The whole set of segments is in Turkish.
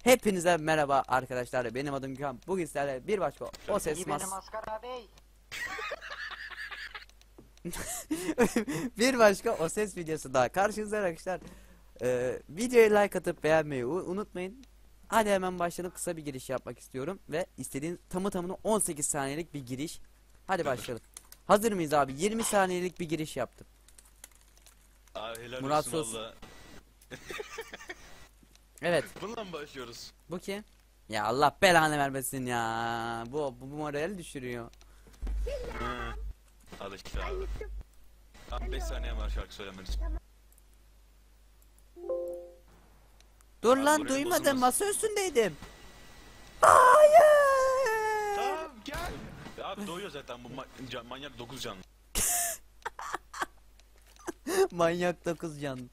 Hepinize merhaba arkadaşlar. Benim adım Gökhan. Bugün sizlerle bir başka o ses Benim Maskara Bey. bir başka o ses videosu daha karşınızda arkadaşlar. Videoya like atıp beğenmeyi unutmayın. Hadi hemen başlayalım. Kısa bir giriş yapmak istiyorum ve istediğin tamına 18 saniyelik bir giriş. Hadi başlayalım. Hazır mıyız abi? 20 saniyelik bir giriş yaptım. Abi helal Murat olsun Sus. valla. Evet. Bununla mı başlıyoruz? Bu kim? Ya Allah belanı vermesin ya. Bu morali düşürüyor. Hı. Al işte abi. Tam 5 saniye var şarkı söylemen için. Dur Abi lan morali duymadım. bozulmasın. Masa üstündeydim. Hayır. Tamam gel. Abi doyuyor zaten bu manyak 9 canlı. Manyak 9 can.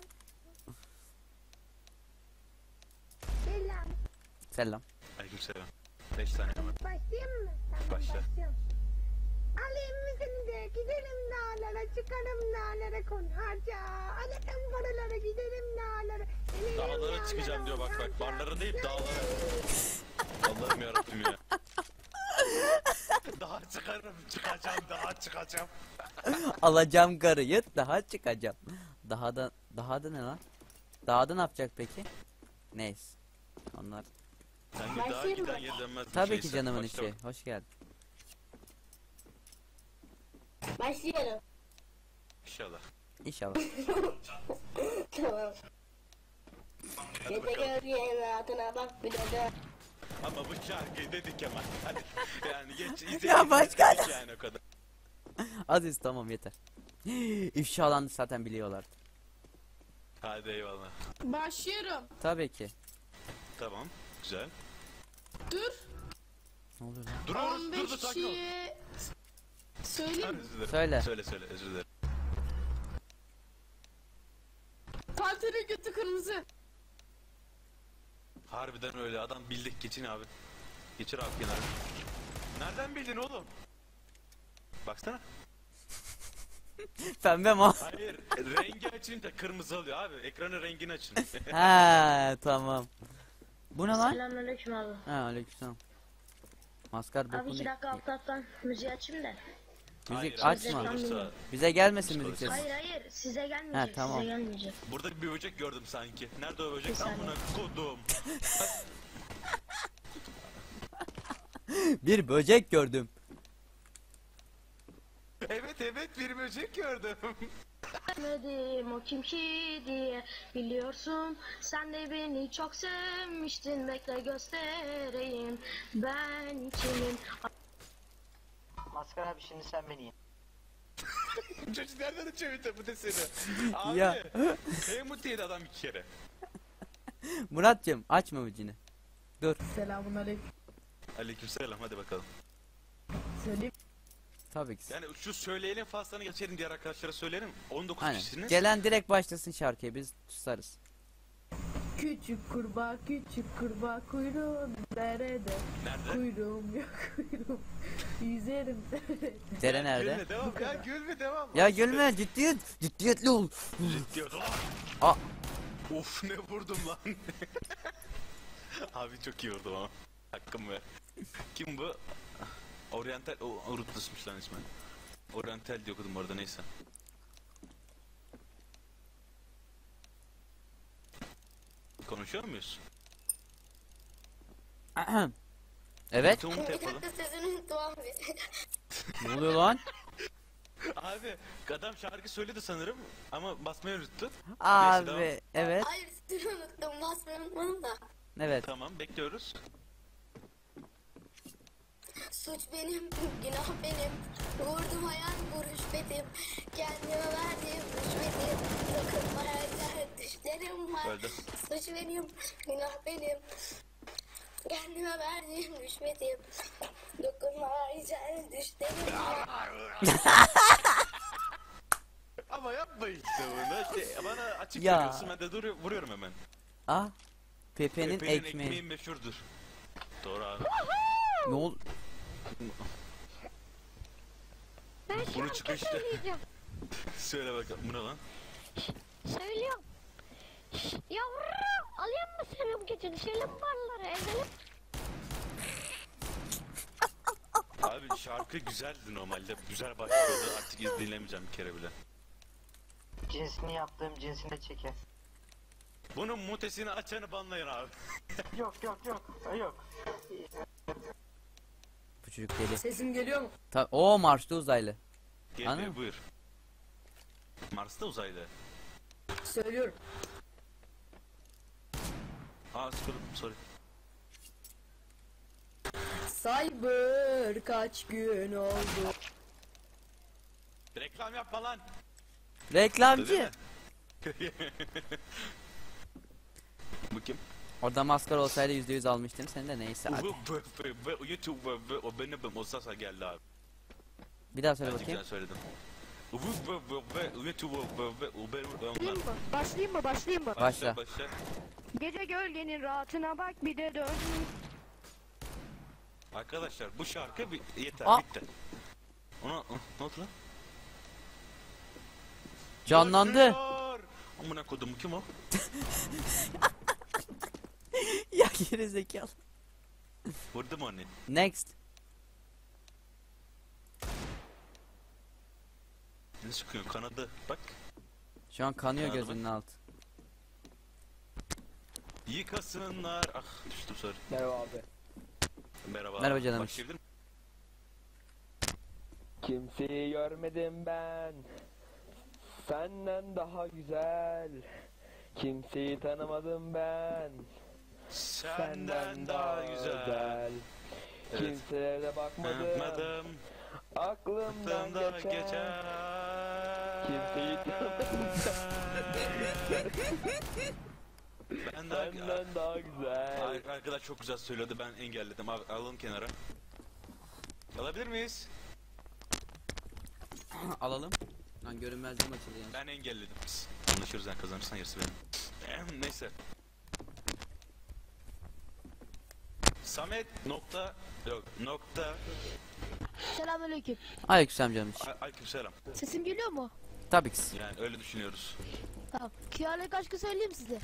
Selam. Selam. Aleykümselam. 5 saniye var. Başlayayım mı? Tamam, Başla. başlıyorum. Alayım mısın de gidelim dağlara çıkalım dağlara harca. Alalım paralara gidelim dağlara. İnelim Dağlara çıkacağım diyor bak harca. barlara değil dağlara. Allah'ım yarabbim ya. Daha çıkacağım. Alacağım karıyı daha çıkacağım. Daha da ne lan? Daha da ne yapacak peki? Neyse. Onlar. Sen de daha giden yer dönmez bir Tabii ki şeyse. canımın Başla içi. bak. Hoş geldin. Başlayalım. İnşallah. İnşallah. Tamam. Gece görüyen adına bak bir de. Ama bu şarkıyı dedik ama. Hadi yani geç izleyelim. Ya başka ne? Yani o kadar. Aziz tamam yeter. İfşalandı zaten biliyorlardı. Hadi eyvallah. Başlıyorum. Tabii ki. Tamam. Güzel. Dur. Ne oluyor lan? Duruyoruz. 15 Dur sakin ol. kişiye Ha, söyleyeyim mi? özür dilerim. Söyle. Söyle özür dilerim. Panterin götü kırmızı. Harbiden öyle adam bildik geçin abi. Geçir abi kenara. Nereden bildin oğlum? Baksana. Pembe mi? Hayır rengi açınca kırmızı oluyor abi. Ekranın rengini açın. Ha tamam. Bu ne lan? Selamünaleyküm abi. Ha aleykümselam. Maskar Abi bokunu. 2 dakika alt alttan müziği açayım da. Müzik Hayır, açma. olursa- Bize gelmesin müzik Psikolojisi. sesi. Hayır size gelmeyecek. Ha, tamam. Size gelmeyecek. Burada bir böcek gördüm sanki. Nerede o böcek? Bir saniye. Amına kodum. Bir böcek gördüm. Evet bir böcek gördüm. Demedim o kim ki diye biliyorsun. Sen de beni çok sevmiştin. Bekle göstereyim. Ben kimim? Maskara abi şimdi sen beni ye. Çocuk nereden çevirdi bu deseni? Abi. Ya. Hemut yedi adam iki kere. Muratcığım açma müziğini. Dur. Selamünaleyküm. Aleykümselam hadi bakalım. Söyleyeyim. Tabii ki. Yani şu söyleyelim faslını geçelim diğer arkadaşlara söyleyelim. 19 Aynen. kişisiniz. Gelen direkt başlasın şarkıya biz susarız. Küçük kurbağa kuyruğu derede. Nerede? Kuyruğum yok kuyruğum. Yüzerim derede. Dere nerede? Gülme devam ya gülme devam. Ya gülme ciddiyetli ol. Ciddi ol. Aa. Of ne vurdum lan. Abi çok iyi vurdum ama. Hakkım ver. Kim bu? Oriental, o Rutlısmış lan ismi. Oriental diye okudum orada neyse. Konuşuyor muyuz? Evet. Umut yapalım. Sözünü unuttum abi. Ne oluyor lan? Abi adam şarkı söyledi sanırım ama basmayı unuttu. Abi evet. Hayır sözünü unuttum. Basmayı unutmadım da. Evet. Tamam bekliyoruz. Suç benim, günah benim. Vurdum hayal bu rüşvetim. Kendime verdiğim rüşvetim. Dokunmaya güzel düşlerim var. Öldü. Suç benim, günah benim. Kendime verdiğim rüşvetim. Dokunmaya güzel düşlerim var. Ama yapma işte bunu. Bana açık Ya. veriyorsun ben de vuruyorum hemen. Ah. Pepe'nin Pepe'nin ekmeği. ekmeği meşhurdur. Doğru abi. Ne oldu? Bunu çıkışta. Söyle bakalım bu ne lan? Söylüyorum. Yavrum Alayım mı seni bu gece düşelim barlara ezelim. Abi şarkı güzeldi normalde. Güzel başlıyordu. Artık dinlemeyeceğim bir kere bile. Cinsini yaptığım cinsine çeker. Bunun mutesini açanı banlayın abi. Yok. Bu çocuk deli. Sesim geliyor mu? O Mars'ta uzaylı. Gel Anladın mı? buyur. Mars'ta uzaylı. Söylüyorum. Aa sıkıldım sorry. Cyber kaç gün oldu. Reklam yapma lan. Reklamcı. Bu kim? Orada maskara olsaydı %100 almıştım. Sen de neyse hadi. YouTube o benim olsa geldi abi. Bir daha söyle Bence bakayım. güzel söyledim. Başlayayım mı? Başla. Gece gölgenin rahatına bak bir de dön. Arkadaşlar bu şarkı yeter Aa! bitti. Ona ne oldu lan? Canlandı. Yaşıyor! Amına kodum kim o? Ya geri zekalı. Vurdu mu onu? Next. Ne sıkıyor kanadı bak. Şu an kanıyor Kanadı gözünün altı. Yıkasınlar. Ah düştüm sorry. Merhaba abi. Merhaba. Merhaba canım. Başlayabilir miyim? Kimseyi görmedim ben, senden daha güzel. Kimseyi tanımadım ben, Senden daha güzel. Evet. Kimselere de bakmadım, Bakmadım. aklımdan Aklımda geçen. geçer. Kimseyi tanımadım Ben daha senden daha güzel. Arkadaş çok güzel söylüyordu ben engelledim abi alalım kenara. Alabilir miyiz? Alalım. Lan görünmezliğim açıldı yani. Ben engelledim. Anlaşırız sen kazanırsan yarısı benim. Neyse. Samet nokta yok nokta Selamünaleyküm. Aleykümselam canım. aleykümselam. Sesim geliyor mu? Tabii ki. Yani öyle düşünüyoruz. Tamam. Kıyarlı aşkı söyleyeyim size.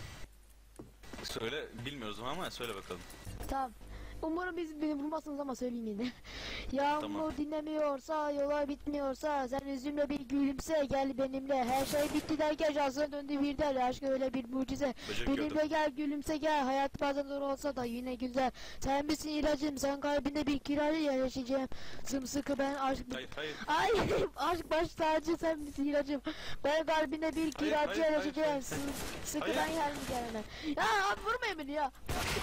Söyle bilmiyoruz ama söyle bakalım. Tamam. Umarım beni vurmazsınız ama söyleyeyim yine. Yağmur Tamam. dinlemiyorsa, yola bitmiyorsa, sen üzümle bir gülümse, gel benimle. Her şey bitti derken şansına döndü birden, aşk öyle bir mucize. Böcek Benimle gördüm. gel gülümse gel, hayat bazen zor olsa da yine güzel. Sen misin ilacım, sen kalbinde bir kiracı yaşayacağım. Sımsıkı ben aşk... Hayır. Ay aşk baş tacı sen misin ilacım. Ben kalbinde bir kiracı hayır, yaşayacağım. hayır. Sıkıdan Hayır. yer mi gelemem. Ya abi vurmayın beni ya.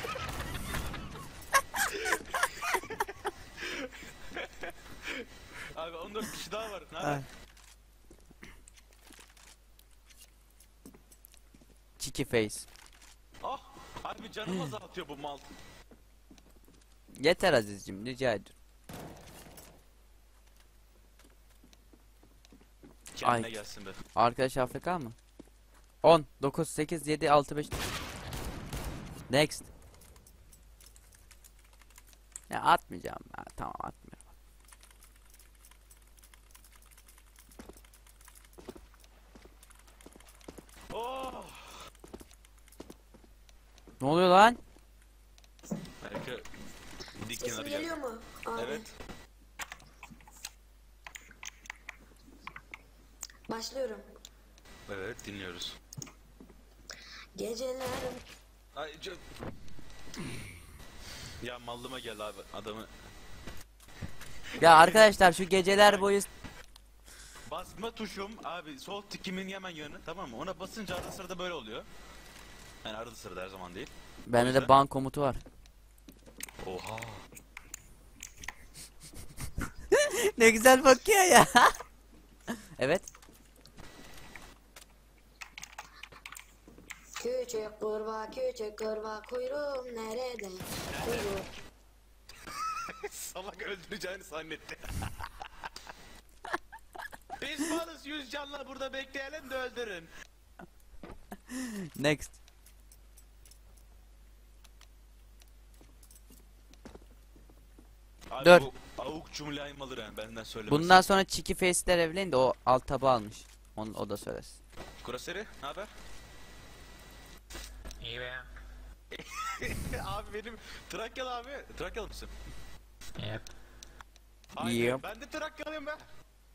Abi 14 kişi daha var. Ne Ay. haber? Cheeky face. Ah! Harbi canım azaltıyor bu mal. Yeter Aziz'cim rica ediyorum. Kendine Ay. gelsin be. Arkadaş AFK mı? 10, 9, 8, 7, 6, 5. Next. Ya atmayacağım ben. Tamam atmıyorum. Oh! Ne oluyor lan? Belki dik Sesim kenarı geliyor geldi. mu? Abi. Evet. Başlıyorum. Evet dinliyoruz. Geceler Ay ya mallıma geldi abi adamı. Ya arkadaşlar şu geceler boyu Basma tuşum abi sol tikimin hemen yanı tamam mı? Ona basınca arada sırada böyle oluyor. Yani arada sırada her zaman değil. bende yüzden- de ban komutu var. Oha. Ne güzel bakıyor ya. Evet. küçük kurbağa kuyruğum nerede? Kuyruğum. Salak öldüreceğini zannetti. Biz malız 100 canla burada bekleyelim de öldürün. Next. Abi Dur. bu avuk cumlayım alır yani benden söylemesi. Bundan sonra Cheeky face'ler evlenin de o alt tabu almış. O da söylesin. Kuraseri ne haber? İyi be. Abi benim Trakyalı abi. Trakyalı mısın? Yep. Hayır, Yep. ben de Trakyalıyım be.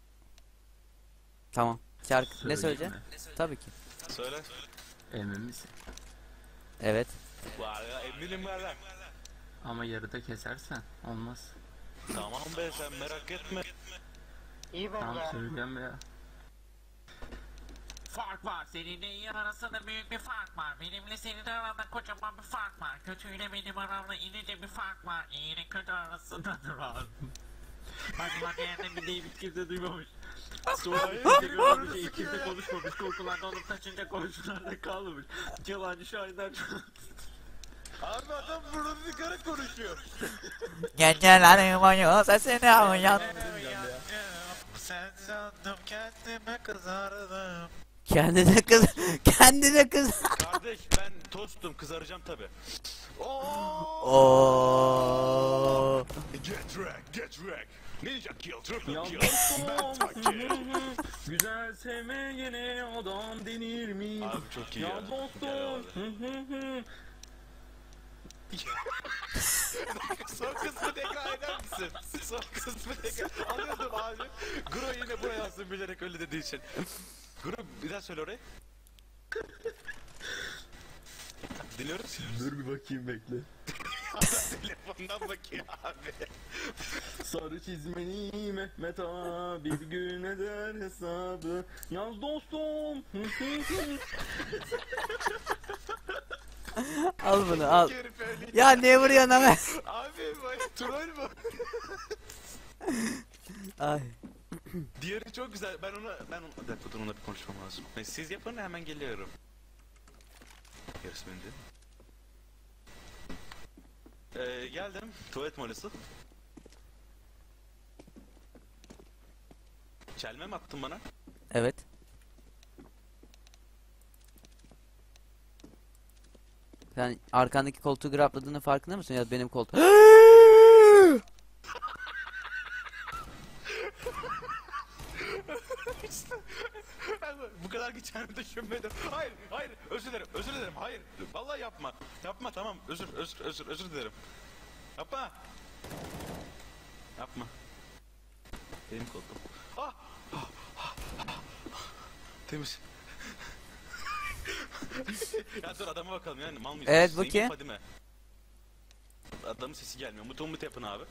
Tamam. Şarkı ne Söyleyeyim söyleyeceksin? mi? Tabii ki. Söyle. Emin misin? Evet. Var ya eminim var lan. Ama yarıda kesersen olmaz. Tamam be sen merak etme. İyi Tamam bence. söyleyeceğim ya. Fark var. Seninle iyi arasında büyük bir fark var. Benimle senin aranda kocaman bir fark var. Kötüyle benim aramda ince bir fark var. İyi ile kötü arasında duran. Bak yerde bir deyim hiç kimse duymamış. Sonra kimse görmemiş, hiç kimse konuşmamış. Korkularda olup taşınca komşularda kalmamış. Yalancı şahinler Abi adam burnunu yıkarak konuşuyor. Gecelerim boyu sesine uyan. Sen sandım kendime kızardım. Kendine kız. Kardeş ben tostum kızaracağım tabi. Oo. Get wrecked. Ninja kill, triple Ya kill. dostum, güzel sevmeyene adam denir mi? Abi çok iyi ya. Ya dostum. Son kısmı tekrar eder misin? Son kısmı tekrar. Alıyordum abi. Gro yine buraya yazdım bilerek öyle dediği için. Gro bir daha söyle orayı. Dinliyoruz. Dur bir bakayım bekle. Telefondan bakıyor abi. Sarı çizmeli Mehmet ağa bir gün eder hesabı. Yaz dostum. Al bunu al. Herif öyle. Ya ne vuruyorsun ama? Abi bak troll bu. Ay. Diğeri çok güzel. Ben onu bir dakika dur onunla bir konuşmam lazım. Neyse, siz yapın hemen geliyorum. Yarısı bende. Geldim. Tuvalet molası. Çelme mi attın bana? Evet. Sen arkandaki koltuğu grabladığının farkında mısın ya benim koltuğum? Bu kadar gideceğimi düşünmedim. Hayır, özür dilerim, hayır. Vallahi yapma. Yapma, tamam, özür dilerim. Yapma. Yapma. Benim koltuğum. Temiz. Ya dur adama bakalım yani mal mıyız? Evet, bu Zeynep kim? Fadime. Adamın sesi gelmiyor. Mut yapın abi.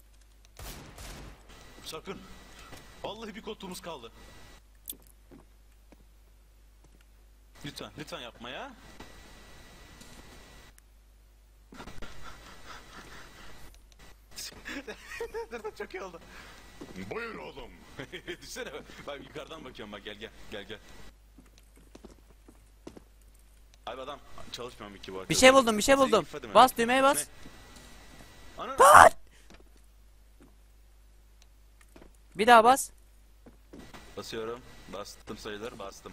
Sakın. Vallahi bir koltuğumuz kaldı. Lütfen yapma ya. Çok iyi oldu. Buyur oğlum. Düşsene bak yukarıdan bakıyorum bak gel. Abi adam çalışmıyor ki bu arada. Bir şey buldum. Zeynep Fadime. Bas düğmeye bas. Ne? Ana. Bir daha bas. Basıyorum. Bastım sayılır bastım.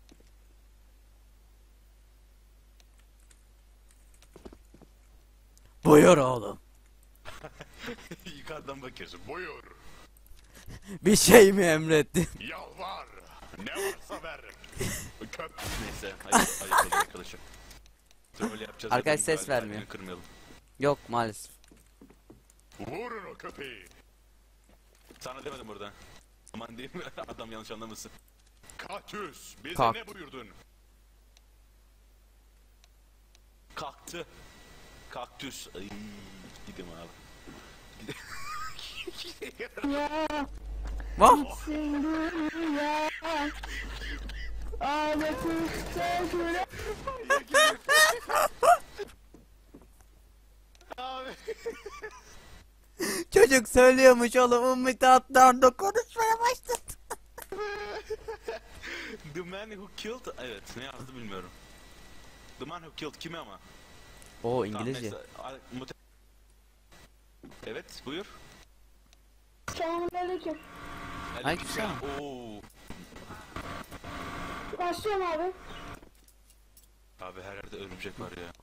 Buyur oğlum. Yukarıdan bakıyorsun. Buyur. Bir şey mi emrettin? Yalvar. Ne varsa ver. Neyse. Hayır arkadaşım. Troll yapacağız. Arkadaş dedim, ses kalbini vermiyor. Kırmayalım. Yok maalesef. Vurun o köpeği. Sana demedim burada. Aman diyeyim adam yanlış anlamasın. Kaktüs bize Kalk. ne buyurdun? Kalktı. Kaktüs. Ay, gidim abi. Ya Vah. sindir ya. Ağlatıp sevgili. Abi. Çocuk söylüyormuş oğlum. Umut Atlar'da konuşmaya başladı. The man who killed... Evet ne yazdı bilmiyorum. The man who killed kimi ama? Oo Tamam, İngilizce. neyse. Evet buyur. Selamünaleyküm. Aleykümselam. Oo. Başlıyorum abi. Abi her yerde örümcek var ya.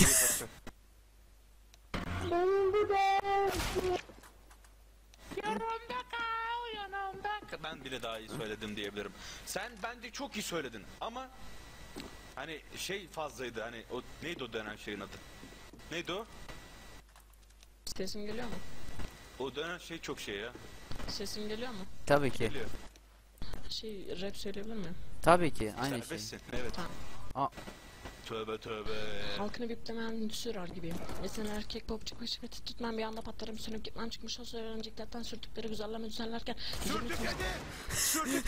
Benim bu da. Yanımda kal. Ben bile daha iyi söyledim diyebilirim. Sen bence çok iyi söyledin ama Hani şey fazlaydı hani o neydi o dönen şeyin adı? Neydi o? Sesim geliyor mu? O dönen şey çok şey ya. Sesim geliyor mu? Tabii ki. Geliyor. Rap söyleyebilir miyim? Tabii ki. Aynı şey. Serbestsin. Evet. Tamam. Tövbe tövbe. Halkını biplemeyen sürer gibiyim. Mesela erkek popçuk başı beti tutmam bir anda patlarım sönüp gitmem çıkmış o söyleneceklerden sürdükleri güzelleme düzenlerken Sürtük hadi. Sürtük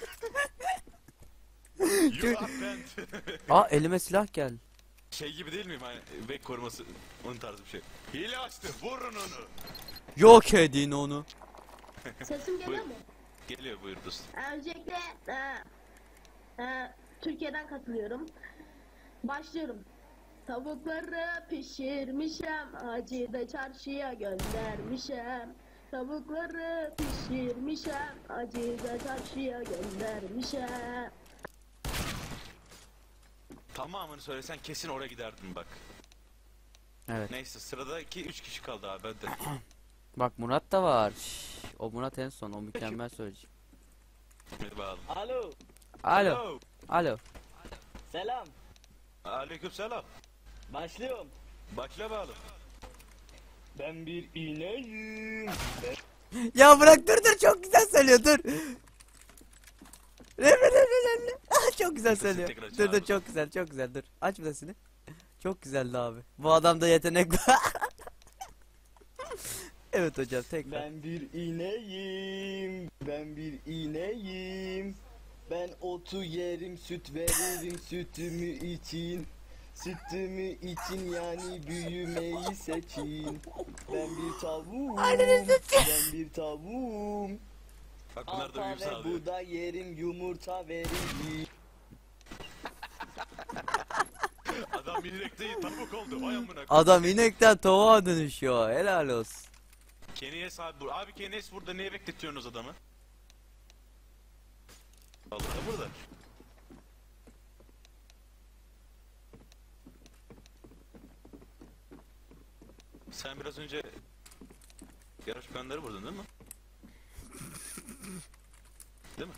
You are bent. Aa elime silah geldi. Şey gibi değil miyim hani bek koruması onun tarzı bir şey. Hile açtı vurun onu. Yok edin onu. Sesim geliyor mu? Geliyor buyur dostum. Öncelikle Türkiye'den katılıyorum. Başlıyorum. Tavukları pişirmişem, acı da çarşıya göndermişem. Tavukları pişirmişem, acı da çarşıya göndermişem. Tamamını söylesen kesin oraya giderdim bak. Evet. Neyse sıradaki 3 kişi kaldı abi ben de. Bak Murat da var. O Murat en son. O mükemmel söyleyecek. Hadi bakalım. Alo. Alo. Alo. Selam. Aleyküm selam. Başlıyorum. Başla bakalım. Ben bir ineğim. Ya bırak dur çok güzel söylüyor dur. Çok güzel söylüyor. tekrar aç Dur abi. çok güzel dur. Aç sesini. Çok güzeldi abi. Bu adamda yetenek var. Evet hocam tekrar. Ben bir ineğim. Ben bir ineğim. Ben otu yerim, süt veririm sütümü için. Sütümü için yani büyümeyi seçin. Ben bir tavuğum. Ben bir tavuğum. Bak bunlar da uyum Ata ve sağlıyor. buğday yerim, yumurta veririm. Adam inek değil tavuk oldu vay amına. Adam inekten tavuğa dönüşüyor. Helal olsun. Kenyes abi burada. Abi Kenyes burada niye bekletiyorsunuz adamı? Allah da burada. Sen biraz önce yarış planları vurdun değil mi? Değil mi?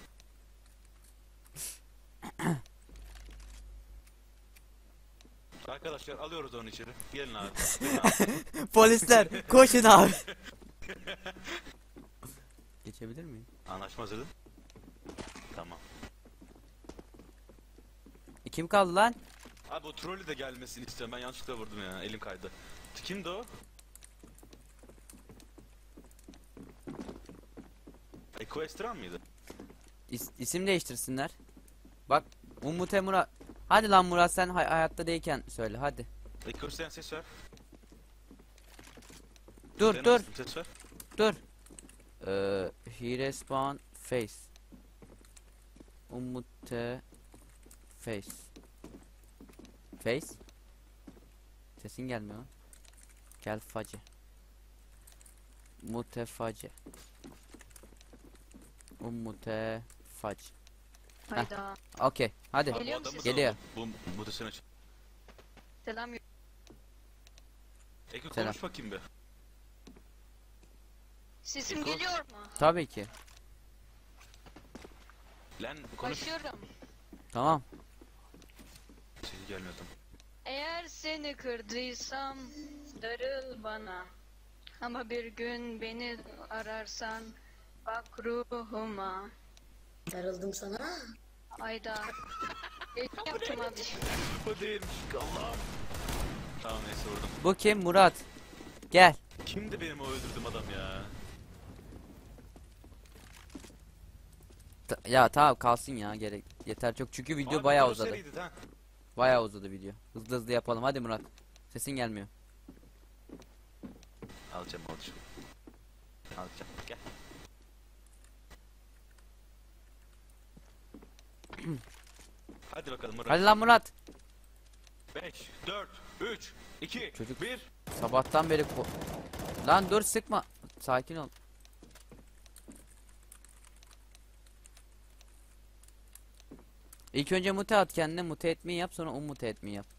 Arkadaşlar alıyoruz onu içeri. Gelin abi. Gelin abi. Polisler koşun abi. Geçebilir miyim? Anlaşma hazırdı. Tamam. Kim kaldı lan? Abi o trolü de gelmesini istiyorum. Ben yanlışlıkla vurdum ya. Elim kaydı. Kimdi o? Equestran mıydı? İsim değiştirsinler. Bak Umut Murat. Hadi lan Murat sen hayatta değilken söyle hadi. Equestran ses ver. Dur Sen dur nasılsın? Ses ver. dur. He respawn face. Umute face. Face. Sesin gelmiyor lan. Gel facı. Mutefacı. Mutefacı. Hayda. Okey hadi. Abi, Geliyor bu mu adamı sesin? Geliyor. sordum. Bu da sen Selam. Eko Selam. konuş bakayım be. Sesim Eko. geliyor mu? Tabii ki. Lan konuş. Başlıyorum. Tamam. Sesi gelmiyor tamam. Eğer seni kırdıysam darıl bana. Ama bir gün beni ararsan bak ruhuma. Darıldım sana. Ayda. Yaptım abi. Bu değilmiş Allah'ım. Tamam neyse vurdum. Bu kim? Murat. Gel. Kimdi benim o öldürdüğüm adam ya? Ya tamam kalsın ya gerek. Yeter çok çünkü video Abi, bayağı bu uzadı. seriydi, ha. Bayağı uzadı video. Hızlı hızlı yapalım hadi Murat. Sesin gelmiyor. Alacağım alacağım. Alacağım gel. Hadi bakalım Murat. Hadi lan Murat. 5, 4, 3, 2, Çocuk- 1. Sabahtan beri lan dur sıkma. Sakin ol. İlk önce mute at kendine mute etmeyi yap sonra mute etmeyi yap.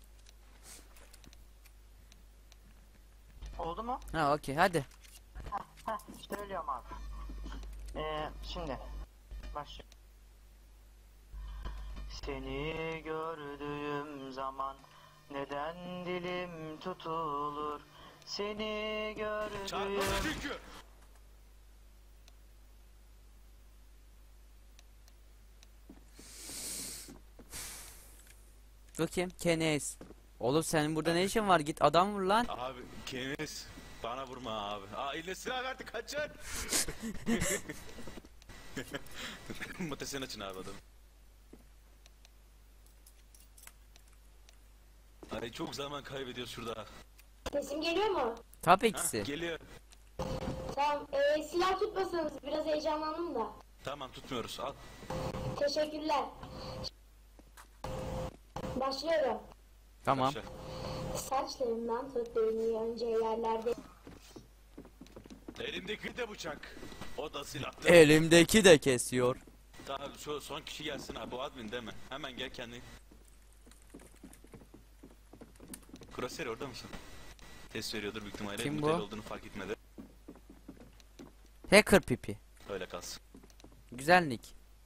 Oldu mu? Ha okey hadi. Heh, söylüyorum abi. Şimdi başlıyorum. Seni gördüğüm zaman neden dilim tutulur? Seni gördüğüm... Çarpıldı çünkü. Bakayım Kenes. Oğlum senin burada ne işin var? Git adam vur lan. Abi Kenis bana vurma abi. Aa eline silah verdi kaçın. Mutesini açın abi adam. Ay çok zaman kaybediyoruz şurada. Sesim geliyor mu? Tabii Hah, ki. geliyor. Tamam. Silah tutmasanız biraz heyecanlandım da. Tamam tutmuyoruz al. Teşekkürler. Başlıyorum. Tamam. Başla. Saçlarımdan tut beni önce yerlerde. Elimdeki de bıçak. O da silahlı. Elimdeki de kesiyor. Tamam şu son kişi gelsin abi bu admin değil mi? Hemen gel kendi. Kuraseri orada mısın? Test veriyordur büyük ihtimalle. Kim Mutel bu? olduğunu fark etmedi. Hacker pipi. Öyle kalsın. Güzel nick.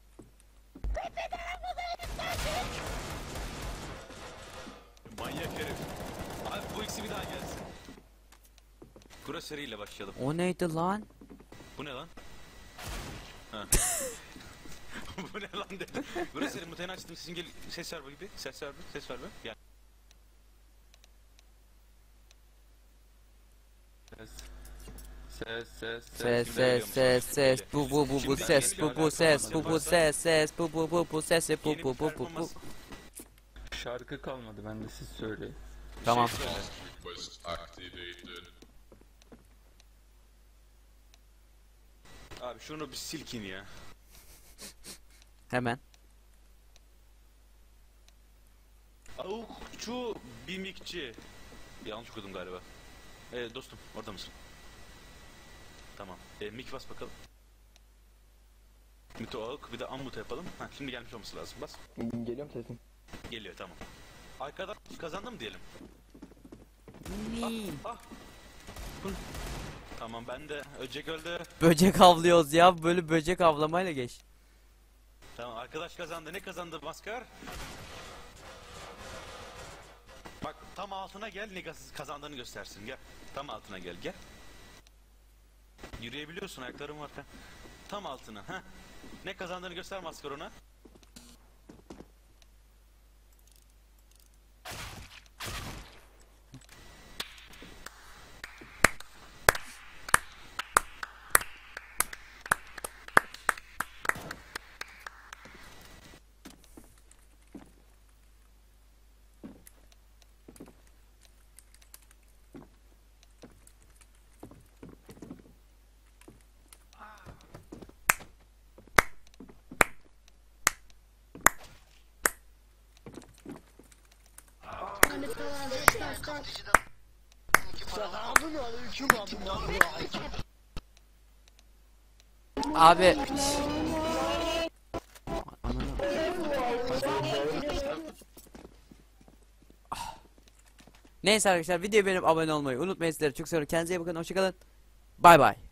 Manyak herif. Abi bu ikisi bir daha gelsin. Kuraseri ile başlayalım. O neydi lan? Bu ne lan? Ha. Bu ne lan dedi. Kuraseri muteni açtım sizin gel ses ver gibi. Ses ver bir. Ses ver bir. Gel. Ses ses Ses ses ses ses bu ses bu ses bu ses bu ses bu Yeni bir performans. Şarkı kalmadı bende siz söyleyin. Tamam. Şey söyle. Abi şunu bir silkin ya. Hemen. Avukçu bimikçi. Yanlış okudum galiba. Dostum orada mısın? Tamam. Mik bas bakalım. Mute avuk bir de unmute yapalım. Ha, şimdi gelmiş olması lazım. Bas. Geliyorum sesim. Geliyor tamam. Arkadaş kazandı mı diyelim? Ah. Bu ne? Tamam ben de öcek öldü. Böcek avlıyoruz ya. Böyle böcek avlamayla geç. Tamam arkadaş kazandı. Ne kazandı maskar? Bak tam altına gel ne kazandığını göstersin. Gel. Tam altına gel gel. Yürüyebiliyorsun ayakların var. Tam altına. Ha. Ne kazandığını göster maskar ona. Abi. Neyse arkadaşlar videoyu beğenip abone olmayı unutmayın. Sizleri çok seviyorum. Kendinize iyi bakın. Hoşçakalın. Bay bay.